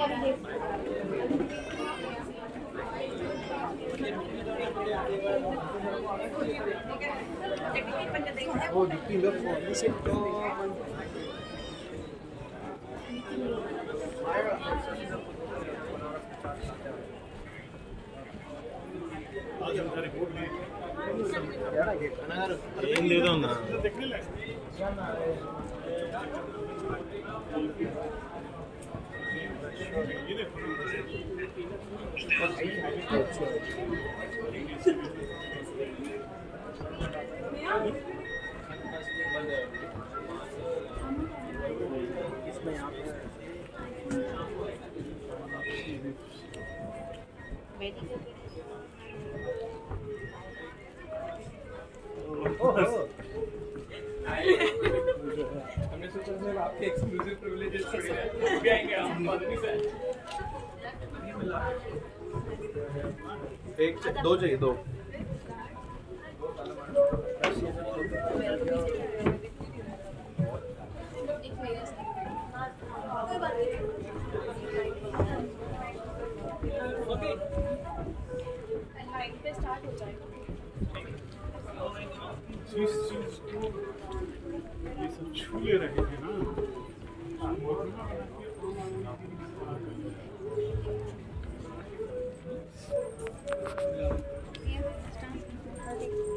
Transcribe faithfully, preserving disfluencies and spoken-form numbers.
Oh, the pillar for this is gone. ఏం లేదన్నా इसमें आप हमने सोचा सर आपके एक्सक्लूसिव प्रिविलेजेस भी आएंगे हम एक दो चाहिए दो स्टार्ट हो जाएगा जिस चीज को ये सब छूले रहे हैं ना ये